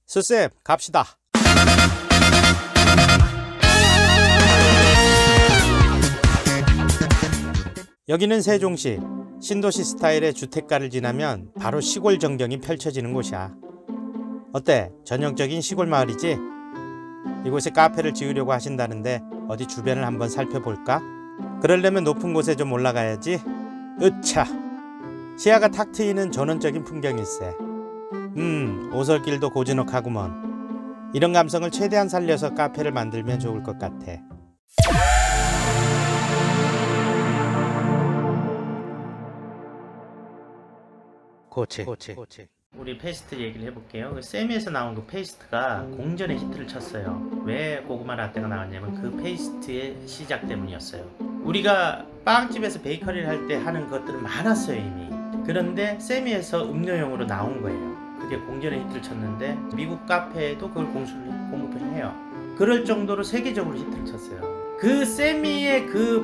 스쌤 갑시다. 여기는 세종시. 신도시 스타일의 주택가를 지나면 바로 시골 전경이 펼쳐지는 곳이야. 어때? 전형적인 시골 마을이지? 이곳에 카페를 지으려고 하신다는데 어디 주변을 한번 살펴볼까? 그러려면 높은 곳에 좀 올라가야지. 으차! 시야가 탁 트이는 전원적인 풍경일세. 오솔길도 고즈넉하구먼. 이런 감성을 최대한 살려서 카페를 만들면 좋을 것 같아. 고치. 우리 페이스트 얘기를 해볼게요. 그 세미에서 나온 그 페이스트가 공전의 히트를 쳤어요. 왜 고구마 라떼가 나왔냐면 그 페이스트의 시작 때문이었어요. 우리가 빵집에서 베이커리를 할 때 하는 것들은 많았어요 이미. 그런데 세미에서 음료용으로 나온 거예요. 그게 공전의 히트를 쳤는데 미국 카페에도 그걸 공급을 해요. 그럴 정도로 세계적으로 히트를 쳤어요. 그 세미의 그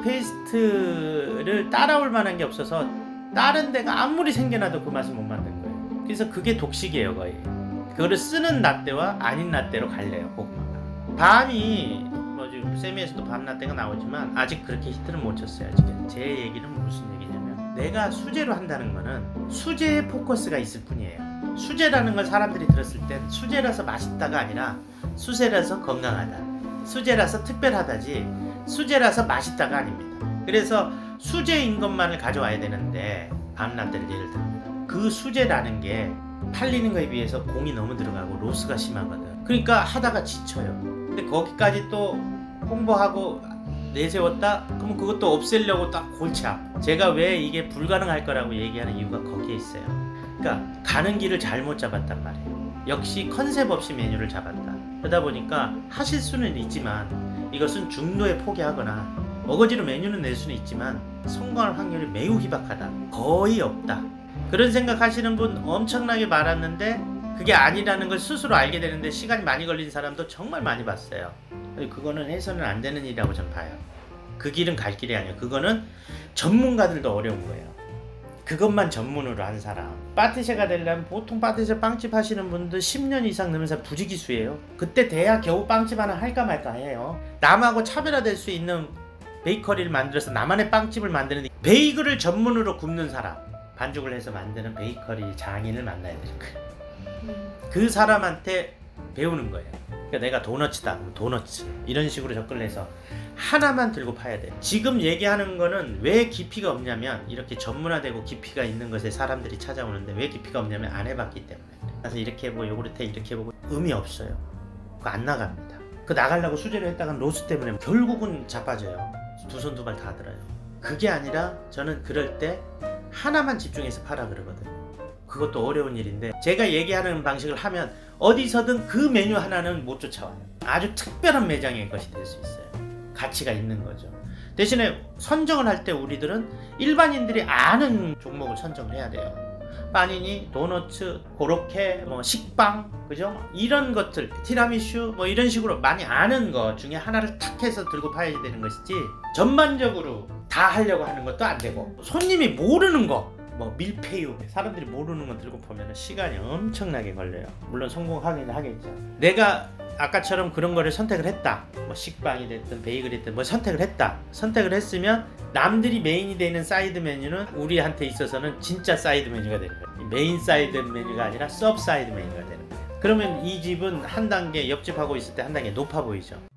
페이스트를 따라올 만한 게 없어서 다른 데가 아무리 생겨나도 그 맛을 못 만든 거예요. 그래서 그게 독식이에요 거의. 그거를 쓰는 라떼와 아닌 라떼로 갈려요 고구마가. 밤이 뭐 지금 세미에서도 밤 라떼가 나오지만 아직 그렇게 히트를 못 쳤어요 아직은. 제 얘기는 무슨 얘기냐면 내가 수제로 한다는 거는 수제에 포커스가 있을 뿐이에요. 수제라는 걸 사람들이 들었을 땐 수제라서 맛있다가 아니라 수제라서 건강하다, 수제라서 특별하다지 수제라서 맛있다가 아닙니다. 그래서 수제인 것만을 가져와야 되는데 밤라떼를 예를 듭니다. 그 수제라는 게 팔리는 거에 비해서 공이 너무 들어가고 로스가 심하거든. 그러니까 하다가 지쳐요. 근데 거기까지 또 홍보하고 내세웠다? 그러면 그것도 없애려고 딱 골치 아파. 제가 왜 이게 불가능할 거라고 얘기하는 이유가 거기에 있어요. 그러니까 가는 길을 잘못 잡았단 말이에요. 역시 컨셉 없이 메뉴를 잡았다. 그러다 보니까 하실 수는 있지만 이것은 중도에 포기하거나 어거지로 메뉴는 낼 수는 있지만 성공할 확률이 매우 희박하다. 거의 없다. 그런 생각 하시는 분 엄청나게 많았는데 그게 아니라는 걸 스스로 알게 되는데 시간이 많이 걸린 사람도 정말 많이 봤어요. 그거는 해서는 안 되는 일이라고 전 봐요. 그 길은 갈 길이 아니에요. 그거는 전문가들도 어려운 거예요. 그것만 전문으로 한 사람. 파티셰가 되려면 보통 파티셰 빵집 하시는 분들 10년 이상 넘은 사람 부지기수예요. 그때 돼야 겨우 빵집 하나 할까 말까 해요. 남하고 차별화될 수 있는 베이커리를 만들어서 나만의 빵집을 만드는 베이글을 전문으로 굽는 사람, 반죽을 해서 만드는 베이커리 장인을 만나야 되는 거예요. 그 사람한테 배우는 거예요. 그러니까 내가 도너츠다, 도너츠 이런 식으로 접근을 해서 하나만 들고 파야 돼. 지금 얘기하는 거는 왜 깊이가 없냐면 이렇게 전문화되고 깊이가 있는 것에 사람들이 찾아오는데 왜 깊이가 없냐면 안 해봤기 때문에. 그래서 이렇게 해보고 요구르트 이렇게 해보고 의미 없어요. 그거 안 나갑니다. 그 나가려고 수제로 했다가 로스 때문에 결국은 자빠져요. 두 손 두 발 다 들어요. 그게 아니라 저는 그럴 때 하나만 집중해서 파라 그러거든요. 그것도 어려운 일인데 제가 얘기하는 방식을 하면 어디서든 그 메뉴 하나는 못 쫓아와요. 아주 특별한 매장의 것이 될 수 있어요. 가치가 있는 거죠. 대신에 선정을 할 때 우리들은 일반인들이 아는 종목을 선정을 해야 돼요. 빠니니, 도너츠, 고로케, 뭐 식빵, 그죠? 이런 것들, 티라미슈, 뭐 이런 식으로 많이 아는 것 중에 하나를 탁 해서 들고 파야 되는 것이지 전반적으로 다 하려고 하는 것도 안 되고 손님이 모르는 거, 뭐 밀푀유, 사람들이 모르는 거 들고 보면 시간이 엄청나게 걸려요. 물론 성공하긴 하겠죠. 내가 아까처럼 그런 거를 선택을 했다. 뭐 식빵이 됐든 베이글이 됐든 뭐 선택을 했다. 선택을 했으면 남들이 메인이 되는 사이드 메뉴는 우리한테 있어서는 진짜 사이드 메뉴가 되는 거예요. 메인 사이드 메뉴가 아니라 서브 사이드 메뉴가 되는 거예요. 그러면 이 집은 한 단계 옆집하고 있을 때 한 단계 높아 보이죠.